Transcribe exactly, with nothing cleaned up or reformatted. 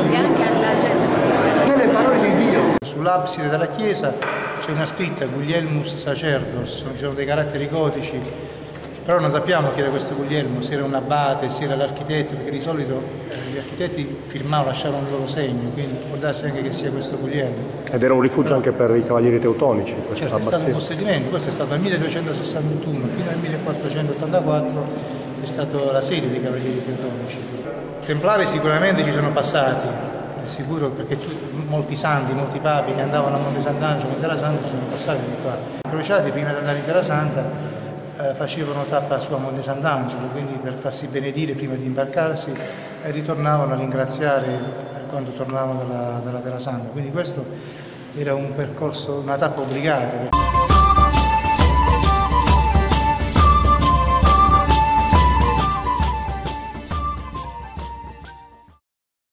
rivolti anche alla gente. Nelle parole di Dio. Sull'abside della chiesa c'è una scritta Guglielmus Sacerdos, ci sono dei caratteri gotici, però non sappiamo chi era questo Guglielmo, se era un abate, se era l'architetto, perché di solito eh, gli architetti firmavano, lasciavano il loro segno, quindi può darsi anche che sia questo Guglielmo. Ed era un rifugio però, anche per i cavalieri teutonici. Certo, è stato un possedimento, questo è stato dal milleduecentosessantuno fino al millequattrocentottantaquattro, è stata la sede dei cavalieri teutonici. Templari sicuramente ci sono passati, è sicuro, perché tu, molti santi, molti papi che andavano a Monte Sant'Angelo in Terra Santa sono passati di qua. I crociati prima di andare in Terra Santa eh, facevano tappa su a Monte Sant'Angelo, quindi per farsi benedire prima di imbarcarsi, e ritornavano a ringraziare eh, quando tornavano dalla, dalla Terra Santa. Quindi questo era un percorso, una tappa obbligata.